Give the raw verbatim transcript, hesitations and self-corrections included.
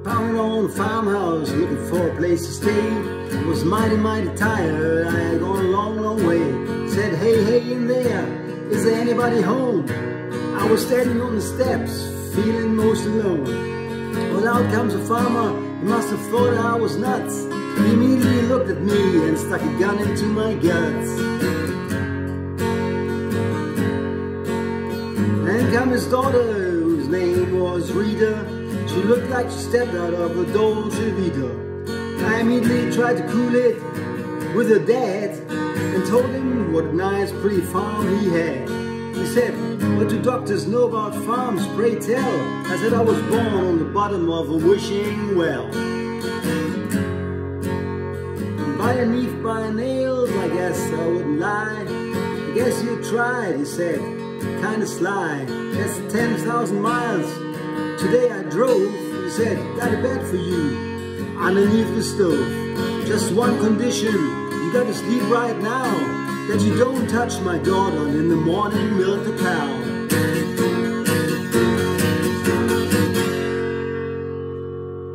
pounding on a farmhouse, looking for a place to stay. I was mighty, mighty tired, I had gone a long, long way. Said, hey, hey in there, is there anybody home? I was standing on the steps, feeling most alone. Well, out comes a farmer, he must have thought I was nuts. He immediately looked at me and stuck a gun into my guts. And come his daughter, whose name was Rita. She looked like she stepped out of a Dolce Vita. I immediately tried to cool it with her dad and told him what a nice pretty farm he had. He said, what do doctors know about farms, pray tell? I said I was born on the bottom of a wishing well. Underneath by nails, I guess I wouldn't lie. I guess you tried, he said, kinda sly. That's ten thousand miles. Today I drove, he said, got a bed for you underneath the stove. Just one condition, you gotta sleep right now, that you don't touch my daughter and in the morning milk the cow.